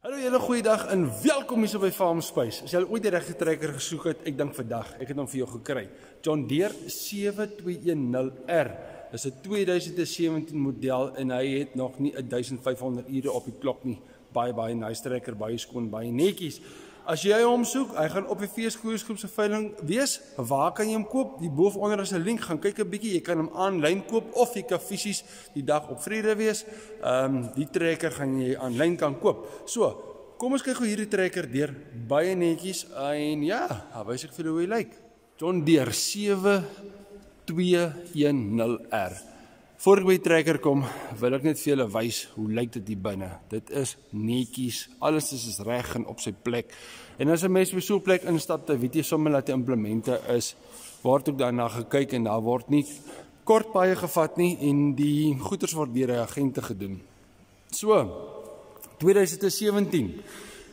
Hallo julle, goeiedag en welkom hier so by Farm Space. As jy ooit die regte trekker gesoek het, ek dink vandag, ek het hom vir jou gekry. John Deere 7210R. Dis 'n 2017 model en hy het nog nie 1500 ure op die klok nie. Baie nice trekker, baie skoon, baie netjies. As jy hom soek, hy gaan op die Feeskoersgroep se veiling wees. Waar kan jy hom koop? Die bovenonder is 'n link, gaan kyk 'n bietjie. Jy kan hom aanlyn koop of jy kan fisies die dag op vrede wees. Die trekker gaan jy aanlyn kan koop. So, kom ons kyk hoe hierdie trekker deur. Baie netjies en ja, wys ek vir julle hoe hy lyk. John Deere 7210R. Voor ek by die trekker kom, wil ek net vir julle wys hoe lyk dit hier binne. Dit is netjies, alles is reg en op sy plek. En as 'n mens by so 'n plek instap, dan weet jy sommer dat die implemente is, word ook daarna gekyk en daar word nie kort paaie gevat nie en die goeders word deur 'n agente gedoen. So, 2017.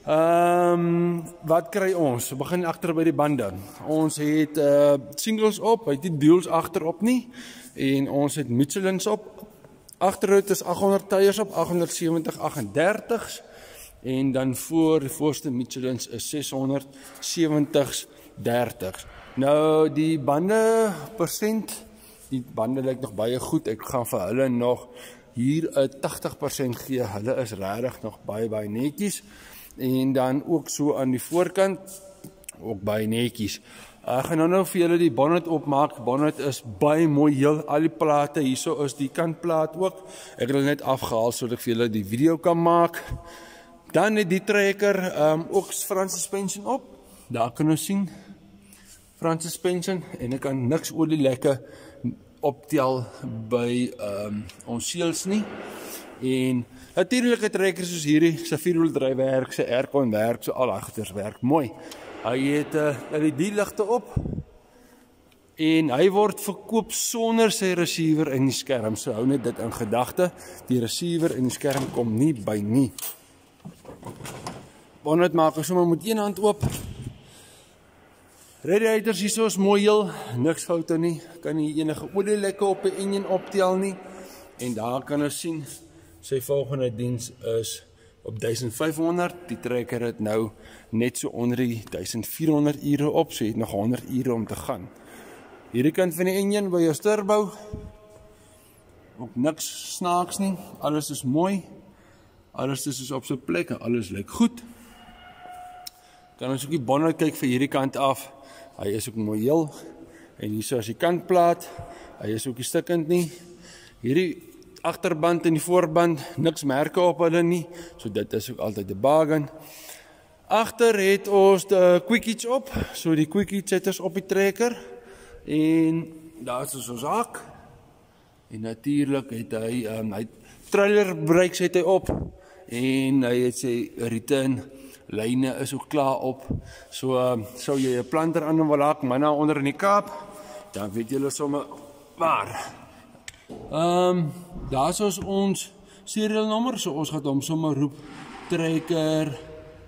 Wat kry ons? We begin agter by die bande. Ons het singles op, hy het nie duals agterop nie. En ons het Michelins op. Agterhout is 800 tyres op, 870 38s. En dan voor die voorste Michelins is 670 30s. Nou die bande persent, die bande lyk nog baie goed. Ek gaan vir hulle nog hier 'n 80% gee. Hulle is regtig nog baie netjies. En dan ook so aan die voorkant ook baie netjies. Ek gaan nou vir julle die bonnet opmaak. Bonnet is baie mooi heel. Al die plate hierso is die kantplaat ook. Ek het hulle net afgehaal sodat ek vir julle die video kan maak. Dan het die trekker ook front suspension op. Daar kan ons sien front suspension en ek kan niks olielekke optel by ons seals nie. En natuurlike trekkers soos hierdie, sy vierwieldryf werk, sy aircon werk, so al daai goeders werk mooi. Hy het LED-ligte op en hy word verkoop sonder sy receiver en die skerm. So hou net dit in gedagte, die receiver en die skerm kom nie by nie. Bonnet maak ons sommer met een hand oop. Radiators hierso is mooi heel, niks foute nie. Kan nie enige olielekke op die engine optel nie. En daar kan ons sien, sy volgende diens is op 1500, die trekker het nou net so onder die 1400 ure op, so jy het nog 100 ure om te gaan. Hierdie kant van die engine by jou turbo, ook niks snaaks nie, alles is mooi, alles is op sy plek en alles lyk goed. Kan ons ook die bonnet kyk vir hierdie kant af, hy is ook mooi heel, en hier so as die kantplaat, hy is ook nie stikkend nie, hierdie agterband en die voorband, niks merke op hulle nie, so dit is ook altyd 'n bargain. Agter het ons die quick hitch op, so die quick hitch het ons op die trekker, en daar is ons hak, en natuurlik het hy trailer brakes het hy op, en hy het sy return lyne is ook klaar op, so sou jy 'n planter aan hom wil hak, manna onder in die Kaap, dan weet julle sommer waar. Daar is ons serial nommer, so ons gaan hom sommer roep trekker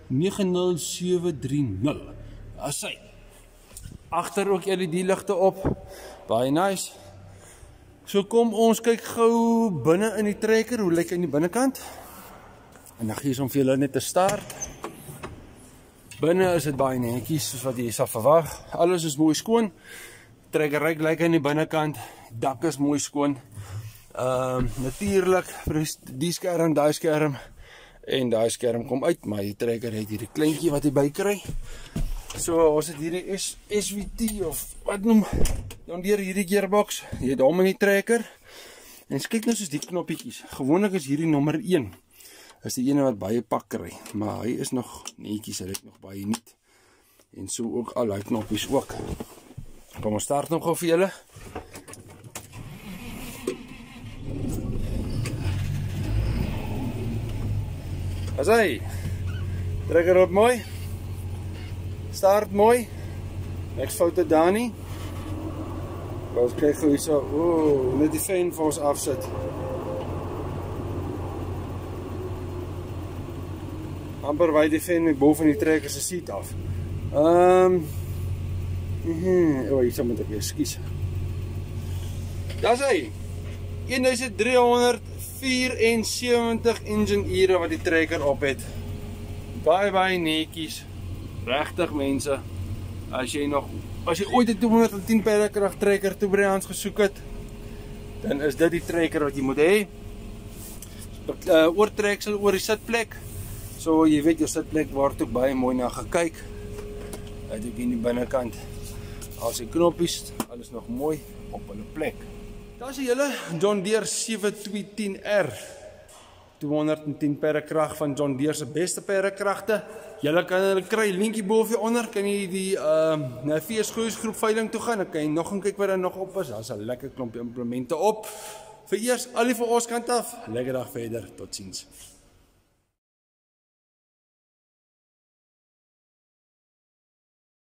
90730. As hy. Agter ook LED-ligte op. Baie nice. So kom ons kyk gou binne in die trekker, hoe lyk hy aan die binnekant? En dan gee ons hom vir julle net 'n start. Binne is dit baie netjies, soos wat jy sal verwag. Alles is mooi skoon. Trekker lyk aan die binnekant. Dak is mooi skoon. Natuurlik, die skerm, daai skerm en daai skerm kom uit, maar die trekker het hierdie kleintjie wat hy bykry. So ons het hierdie SVT of wat noem, dan deur hierdie gearbox, jy het hom in die trekker. En kyk nou soos die knoppietjies. Gewoonlik is hierdie nommer 1. Is die ene wat baie pak kry, maar hy is nog netjies, hy het nog baie niet. En so ook al die knoppies ook. Kom ons start nog gou vir julle. As hy, trekker op mooi, start mooi, niks foute daar nie. Ons kyk gou hier so, net die fan vir ons afsit. Amper waai die fan met bo van die trekker se seat af. Hier sal moet ek weer skies. Daar's hy, 1374 engine ure wat die trekker op het. Baie netjies. Regtig mense. As jy ooit 'n 210 perdekrag trekker toe by ons gesoek het, dan is dit die trekker wat jy moet hê. Oortreksel oor die sitplek. So jy weet jou sitplek word ook baie mooi na gekyk. Uit ook in die binnekant. Al sy knoppies, alles nog mooi op hulle plek. Daar is die hele John Deere 7210R. 210 perdekrag van John Deere se beste perdekragte. Julle kan hulle kry, linkie bo of onder, kan jy die VS-groep veiling toe gaan, dan kan jy nog gaan kyk wat daar nog op is. Daar's 'n lekker klompie implemente op. Vir eers, al die van ons kant af, lekker dag verder, totsiens.